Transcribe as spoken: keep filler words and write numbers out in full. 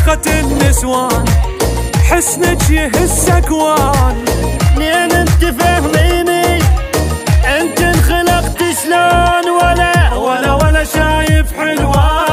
عشقة النسوان، حسنك يهز اكوان. لين انت فهميني انت انخلقت شلون، ولا ولا ولا شايف حلوان.